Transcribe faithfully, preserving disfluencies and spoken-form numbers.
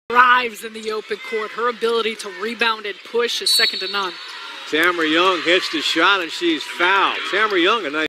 Thrives in the open court. Her ability to rebound and push is second to none. Tamera Young hits the shot and she's fouled. Tamera Young, a nice